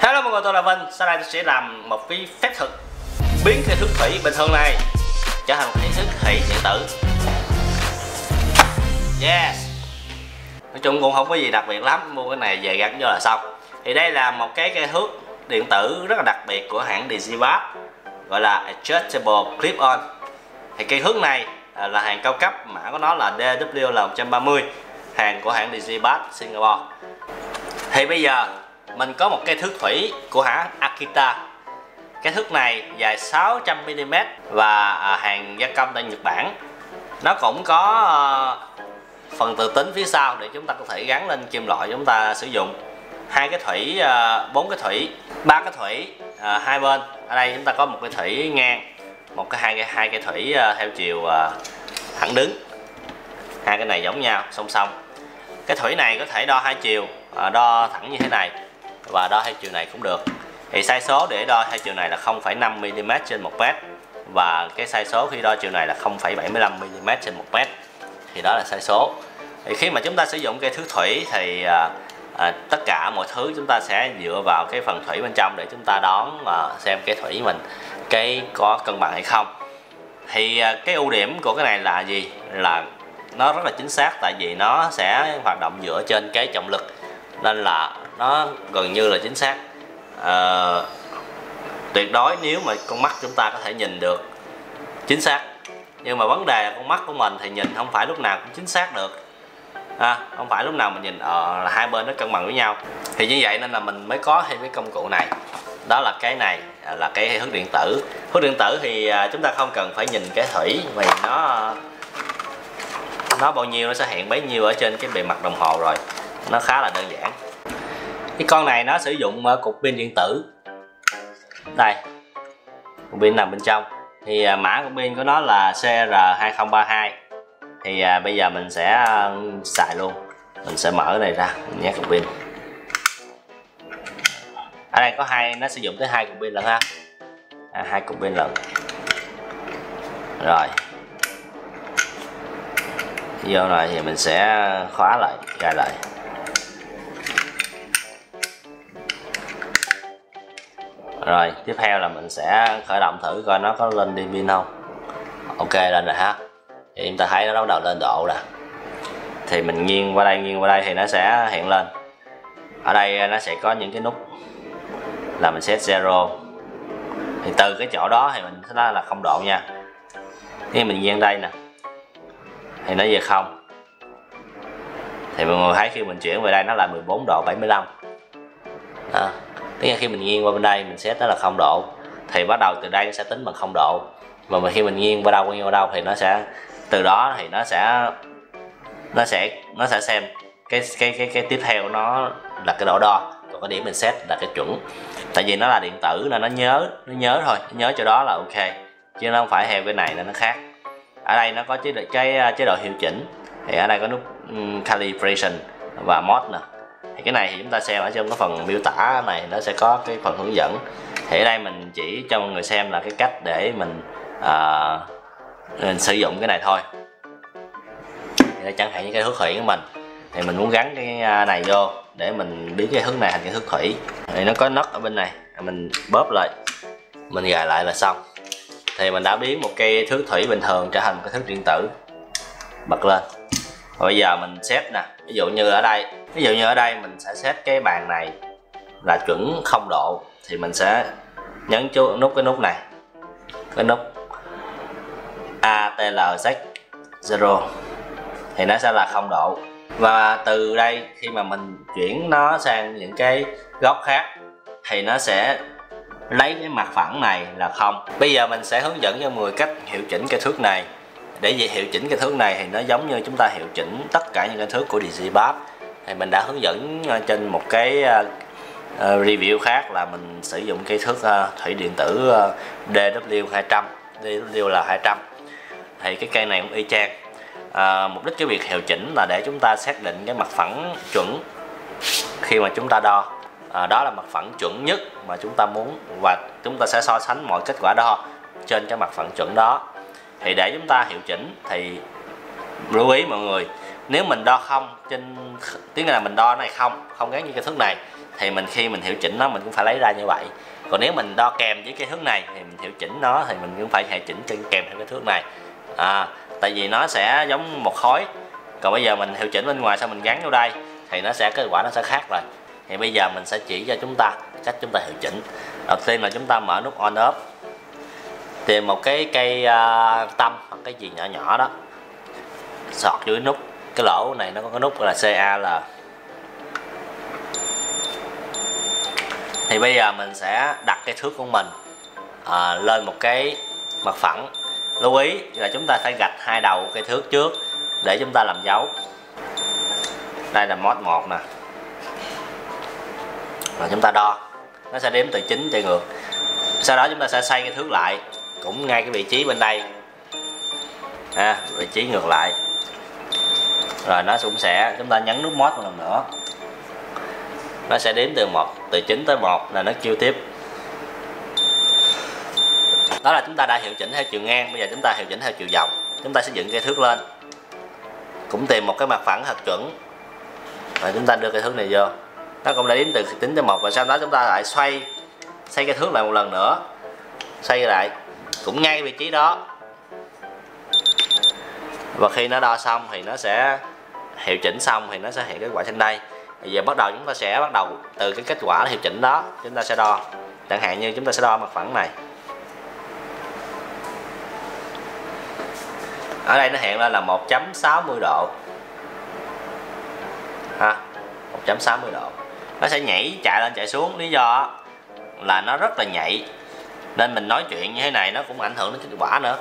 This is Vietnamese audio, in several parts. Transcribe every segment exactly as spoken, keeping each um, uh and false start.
Hello mọi người, tôi là Vinh. Sau đây tôi sẽ làm một cái phép thuật biến cái thước thủy bình thường này trở thành một cái thước thủy điện tử. Yes. Nói chung cũng không có gì đặc biệt lắm, mua cái này về gắn vô là xong. Thì đây là một cái cây thước điện tử rất là đặc biệt của hãng Digipass, gọi là Adjustable Clip-on. Thì cây thước này là hàng cao cấp, mã của nó là D W L một trăm ba mươi, hàng của hãng Digipass Singapore. Thì bây giờ mình có một cây thước thủy của hãng Akita. Cái thước này dài sáu trăm mi li mét và hàng gia công tại Nhật Bản. Nó cũng có phần tự tính phía sau để chúng ta có thể gắn lên kim loại chúng ta sử dụng. Hai cái thủy, bốn cái thủy, ba cái thủy hai bên. Ở đây chúng ta có một cái thủy ngang, một cái hai cái hai cái thủy theo chiều thẳng đứng. Hai cái này giống nhau, song song. Cái thủy này có thể đo hai chiều, đo thẳng như thế này và đo theo chiều này cũng được. Thì sai số để đo theo chiều này là không phẩy năm mi li mét trên một mét và cái sai số khi đo chiều này là không phẩy bảy mươi lăm mi li mét trên một mét. Thì đó là sai số. Thì khi mà chúng ta sử dụng cây thước thủy thì à, à, tất cả mọi thứ chúng ta sẽ dựa vào cái phần thủy bên trong để chúng ta đoán à, xem cái thủy mình cái có cân bằng hay không. Thì à, cái ưu điểm của cái này là gì? Là nó rất là chính xác, tại vì nó sẽ hoạt động dựa trên cái trọng lực nên là nó gần như là chính xác. À, tuyệt đối nếu mà con mắt chúng ta có thể nhìn được chính xác, nhưng mà vấn đề là con mắt của mình thì nhìn không phải lúc nào cũng chính xác được, à, không phải lúc nào mình nhìn ờ, là hai bên nó cân bằng với nhau. Thì như vậy nên là mình mới có thêm cái công cụ này, đó là cái này là cái thước điện tử. Thước điện tử thì chúng ta không cần phải nhìn cái thủy vì nó nó bao nhiêu nó sẽ hiện bấy nhiêu ở trên cái bề mặt đồng hồ rồi, nó khá là đơn giản. Cái con này nó sử dụng cục pin điện tử. Đây, cục pin nằm bên trong. Thì mã của pin của nó là C R hai không ba hai. Thì à, bây giờ mình sẽ xài luôn. Mình sẽ mở này ra, mình nhét cục pin. Ở đây có hai, nó sử dụng tới hai cục pin lận ha. À, hai cục pin lận. Rồi. Vô rồi thì mình sẽ khóa lại, gài lại. Rồi tiếp theo là mình sẽ khởi động thử coi nó có lên đi pin không. Ok, lên rồi ha. Thì chúng ta thấy nó bắt đầu lên độ rồi. Thì mình nghiêng qua đây, nghiêng qua đây thì nó sẽ hiện lên. Ở đây nó sẽ có những cái nút là mình set zero. Thì từ cái chỗ đó thì mình nói là không độ nha. Khi mình nghiêng đây nè thì nó về không. Thì mọi người thấy khi mình chuyển về đây nó là mười bốn độ bảy mươi lăm. À, tức là khi mình nghiêng qua bên đây mình set nó là không độ thì bắt đầu từ đây nó sẽ tính bằng không độ. Và khi mình nghiêng qua đâu nghiêng qua đâu thì nó sẽ từ đó thì nó sẽ nó sẽ nó sẽ xem cái cái cái cái tiếp theo nó là cái độ đo, còn cái điểm mình set là cái chuẩn. Tại vì nó là điện tử nên nó nhớ nó nhớ thôi, nó nhớ chỗ đó là ok, chứ nó không phải theo cái này nên nó khác. Ở đây nó có chế độ cái chế độ hiệu chỉnh. Thì ở đây có nút um, calibration và mode nè. Thì cái này thì chúng ta xem ở trong cái phần miêu tả này nó sẽ có cái phần hướng dẫn. Thì ở đây mình chỉ cho mọi người xem là cái cách để mình, à, mình sử dụng cái này thôi. Thì chẳng hạn như cái thước thủy của mình thì mình muốn gắn cái này vô để mình biến cái thước này thành cái thước thủy. Thì nó có nấc ở bên này, mình bóp lại, mình gài lại là xong. Thì mình đã biến một cây thước thủy bình thường trở thành một cái thước điện tử. Bật lên. Và bây giờ mình set nè, ví dụ như ở đây, ví dụ như ở đây mình sẽ set cái bàn này là chuẩn không độ thì mình sẽ nhấn chú nút cái nút này, cái nút A T L set zero thì nó sẽ là không độ. Và từ đây khi mà mình chuyển nó sang những cái góc khác thì nó sẽ lấy cái mặt phẳng này là không. Bây giờ mình sẽ hướng dẫn cho mọi người cách hiệu chỉnh cái thước này. Để về hiệu chỉnh cái thước này thì nó giống như chúng ta hiệu chỉnh tất cả những cái thước của Digipass. Thì mình đã hướng dẫn trên một cái uh, review khác là mình sử dụng cái thước uh, thủy điện tử uh, D W hai trăm, D W là hai trăm. Thì cái cây này cũng y chang. Uh, mục đích cái việc hiệu chỉnh là để chúng ta xác định cái mặt phẳng chuẩn khi mà chúng ta đo. À, đó là mặt phẳng chuẩn nhất mà chúng ta muốn và chúng ta sẽ so sánh mọi kết quả đo trên cái mặt phẳng chuẩn đó. Thì để chúng ta hiệu chỉnh thì lưu ý mọi người, nếu mình đo không trên tiếng là mình đo này không không gắn như cái thước này thì mình khi mình hiệu chỉnh nó mình cũng phải lấy ra như vậy. Còn nếu mình đo kèm với cái thước này thì mình hiệu chỉnh nó thì mình cũng phải hiệu chỉnh kèm theo cái thước này. À, tại vì nó sẽ giống một khối. Còn bây giờ mình hiệu chỉnh bên ngoài xong mình gắn vô đây thì nó sẽ kết quả nó sẽ khác rồi. Thì bây giờ mình sẽ chỉ cho chúng ta cách chúng ta hiệu chỉnh. Đầu tiên là chúng ta mở nút on off, tìm một cái cây uh, tâm hoặc cái gì nhỏ nhỏ đó, sọt dưới nút. Cái lỗ này nó có cái nút là xê a lờ. Thì bây giờ mình sẽ đặt cái thước của mình à, lên một cái mặt phẳng. Lưu ý là chúng ta phải gạch hai đầu cây thước trước để chúng ta làm dấu. Đây là mod một nè. Rồi chúng ta đo, nó sẽ đếm từ chín chạy ngược. Sau đó chúng ta sẽ xoay cái thước lại, cũng ngay cái vị trí bên đây, à, vị trí ngược lại. Rồi nó cũng sẽ, chúng ta nhấn nút mod một lần nữa, nó sẽ đếm từ một, từ chín tới một là nó kêu tiếp. Đó là chúng ta đã hiệu chỉnh theo chiều ngang. Bây giờ chúng ta hiệu chỉnh theo chiều dọc. Chúng ta sẽ dựng cây thước lên, cũng tìm một cái mặt phẳng thật chuẩn. Rồi chúng ta đưa cây thước này vô, nó cũng đã đếm từ chín tới một. Và sau đó chúng ta lại xoay xoay cây thước lại một lần nữa, xoay lại cũng ngay vị trí đó. Và khi nó đo xong thì nó sẽ hiệu chỉnh xong thì nó sẽ hiện kết quả trên đây. Bây giờ bắt đầu chúng ta sẽ bắt đầu từ cái kết quả hiệu chỉnh đó chúng ta sẽ đo. Chẳng hạn như chúng ta sẽ đo mặt phẳng này, ở đây nó hiện ra là một chấm sáu mươi độ ha, một chấm sáu mươi độ. Nó sẽ nhảy chạy lên chạy xuống, lý do là nó rất là nhạy nên mình nói chuyện như thế này nó cũng ảnh hưởng đến kết quả nữa.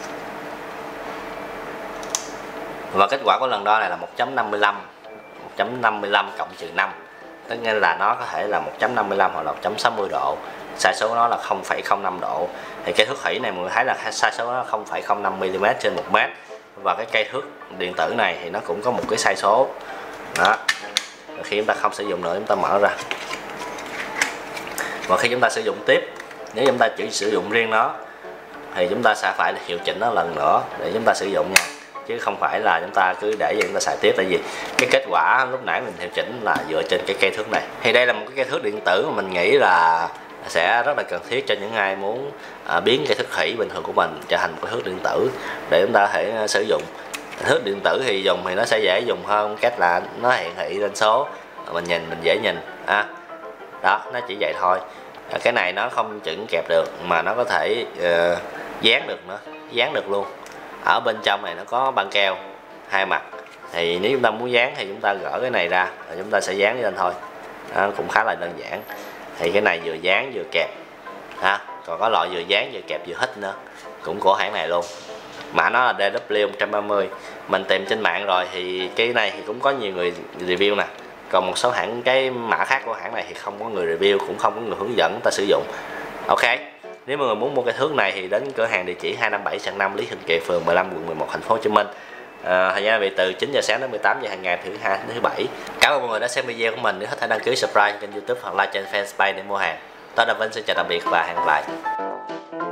Và kết quả của lần đo này là một chấm năm mươi lăm, một chấm năm mươi lăm cộng trừ năm, tức nghĩa là nó có thể là một chấm năm mươi lăm hoặc là một chấm sáu mươi độ. Sai số nó là không phẩy không năm độ. Thì cây thước thủy này mọi người thấy là sai số nó không phẩy không năm mi li mét trên một mét. Và cái cây thước điện tử này thì nó cũng có một cái sai số đó. Rồi khi chúng ta không sử dụng nữa chúng ta mở ra, và khi chúng ta sử dụng tiếp, nếu chúng ta chỉ sử dụng riêng nó thì chúng ta sẽ phải hiệu chỉnh nó lần nữa để chúng ta sử dụng nha, chứ không phải là chúng ta cứ để vậy chúng ta xài tiếp. Tại vì cái kết quả lúc nãy mình hiệu chỉnh là dựa trên cái cây thước này. Thì đây là một cái cây thước điện tử mà mình nghĩ là sẽ rất là cần thiết cho những ai muốn à, biến cây thước thủy bình thường của mình trở thành một cái thước điện tử để chúng ta có thể sử dụng. Thước điện tử thì dùng thì nó sẽ dễ dùng hơn, cách là nó hiển thị lên số, mình nhìn mình dễ nhìn à, đó, nó chỉ vậy thôi. À, cái này nó không chỉnh kẹp được mà nó có thể uh, dán được nữa, dán được luôn. Ở bên trong này nó có băng keo hai mặt, thì nếu chúng ta muốn dán thì chúng ta gỡ cái này ra rồi chúng ta sẽ dán lên thôi. À, cũng khá là đơn giản. Thì cái này vừa dán vừa kẹp ha, còn có loại vừa dán vừa kẹp vừa hít nữa, cũng của hãng này luôn. Mã nó là D W một trăm ba mươi. Mình tìm trên mạng rồi thì cái này thì cũng có nhiều người review nè. Còn một số hãng cái mã khác của hãng này thì không có người review, cũng không có người hướng dẫn ta sử dụng. Ok. Nếu mọi người muốn mua cái thước này thì đến cửa hàng địa chỉ hai năm bảy sàn năm Lý Thường Kiệt, phường mười lăm, quận mười một, thành phố Hồ Chí Minh. À, thời gian bị từ chín giờ sáng đến mười tám giờ hàng ngày thứ hai đến thứ bảy. Cảm ơn mọi người đã xem video của mình. Nếu thích hãy đăng ký subscribe kênh YouTube hoặc like trên fanpage để mua hàng. Tôi là Vinh, xin chào tạm biệt và hẹn gặp lại.